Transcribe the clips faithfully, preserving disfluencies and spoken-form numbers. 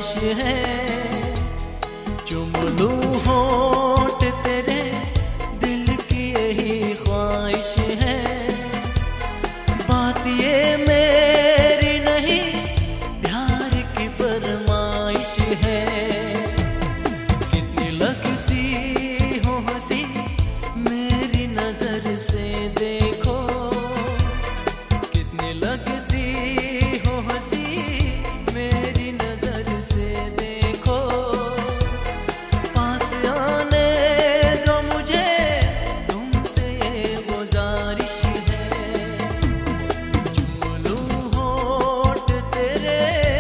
ख्वाहिश है। चुम लूं होंठ तेरे, दिल की यही ख्वाहिश है। बात ये मेरी नहीं, प्यार की फरमाइश है। कितनी लगती हो हंसी मेरी नजर से देखो, कितनी लगती हो हंसी मेरी नजर से देखो। पास आने दो मुझे, तुमसे ये गुजारिश है। चुम लूं होंठ तेरे।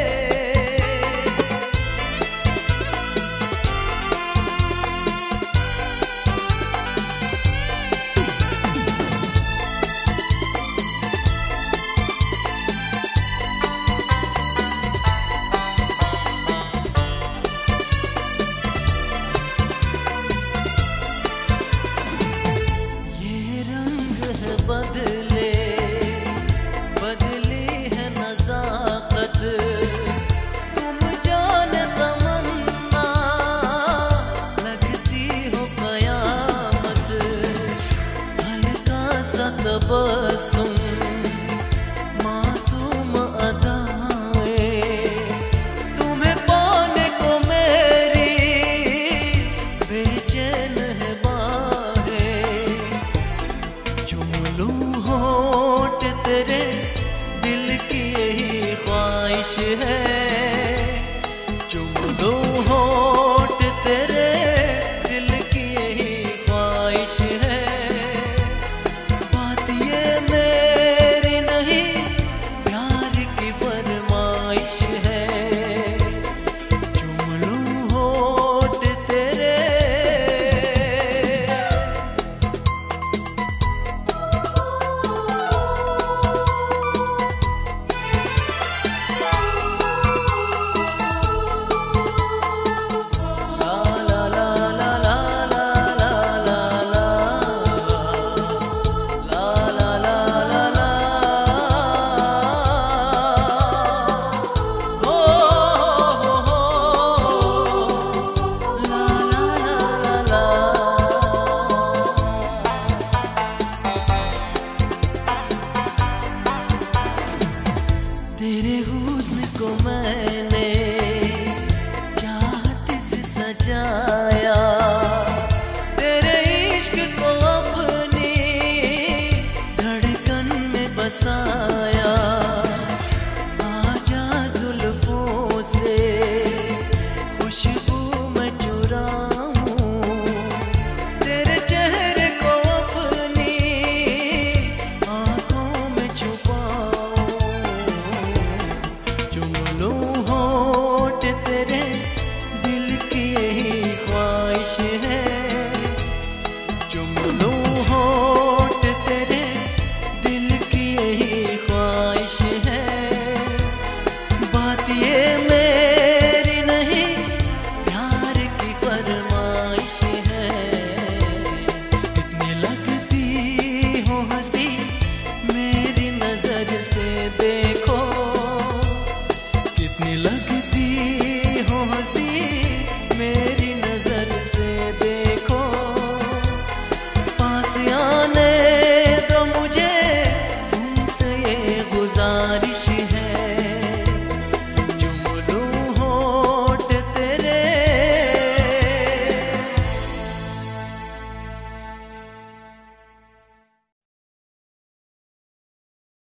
बदले बदली है नज़ाकत, तुम जाने तमन्ना लगती हो कयामत। हल्का सा तबस्सुम मासूम अदाएं, तुम्हें पाने को मेरी बेचैन है बाहें। चुम लूं होंठ तेरे, दिल की यही ख्वाहिश है। चुम लूं होंठ तेरे, दिल की यही ख्वाहिश है। बात ये मेरी नहीं, प्यार की फरमाइश है। चुम लूं होंठ तेरे। तेरे हुस्न को मैंने चाहत से सजाया, तेरे इश्क को अपनी धड़कन में बसाया। आजा जुल्फों से खुशबू मैं चुराऊं, तेरे चेहरे को अपनी आंखों में छुपाऊं। चुम लूं होंठ तेरे, दिल की यही ख्वाहिश है। चुम लूं होंठ तेरे, दिल की यही